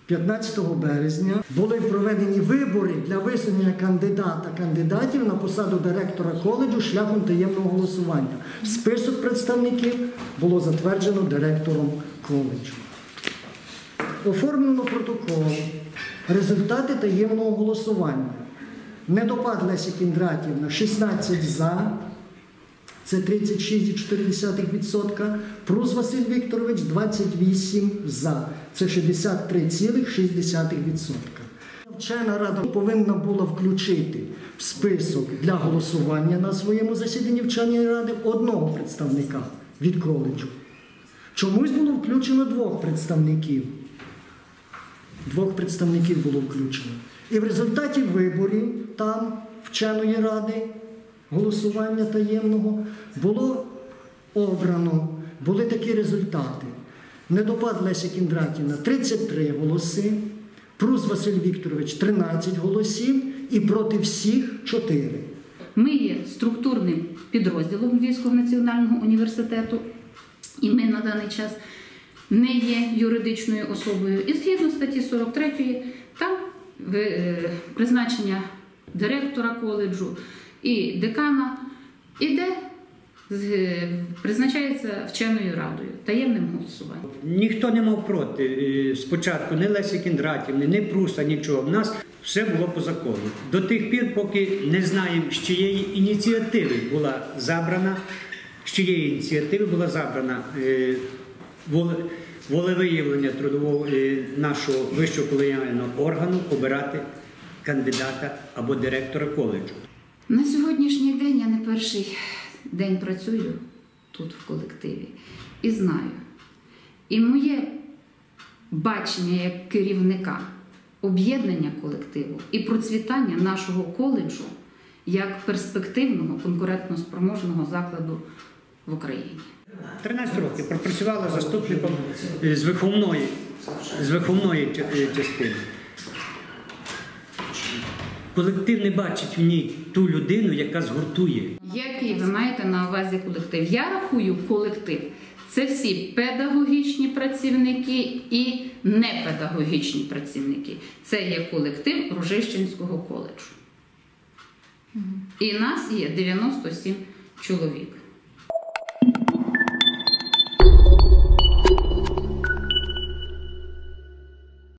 15 березня були проведені вибори для висунення кандидатів на посаду директора коледжу шляхом таємного голосування. Список представників було затверджено директором коледжу. Оформлено протокол. Результати таємного голосування. Недопад Леся Кіндратівна 16 за, це 36,4%. Прус Василь Вікторович 28 за, це 63,6%. Вчена рада повинна була включити в список для голосування на своєму засіданні вченої ради одного представника від коледжу. Чомусь було включено двох представників. Двох представників було включено. І в результаті виборів там, вченої ради, голосування таємного, було обрано, були такі результати. Недопад Леся Кіндратівна 33 голоси, Прус Василь Вікторович 13 голосів і проти всіх 4. Ми є структурним підрозділом Львівського національного університету, і ми на даний час не є юридичною особою. І згідно статті 43 там призначення директора коледжу і декана іде, призначається вченою радою, таємним голосуванням. Ніхто не мав проти спочатку ні Лесі Кіндратівни, ні Пруса, нічого. В нас все було по закону. До тих пір, поки не знаємо, з чиєї ініціативи була забрана, волевиявлення трудового нашого вищого колегіального органу обирати кандидата або директора коледжу. На сьогоднішній день я не перший день працюю тут в колективі і знаю. І моє бачення як керівника об'єднання колективу і процвітання нашого коледжу як перспективного, конкурентно-спроможного закладу в Україні. 13 років пропрацювала заступником з виховної частини. Колектив не бачить в ній ту людину, яка згуртує. Який ви маєте на увазі колектив? Я рахую колектив. Це всі педагогічні працівники і непедагогічні працівники. Це є колектив Рожищенського коледжу. І нас є 97 чоловік.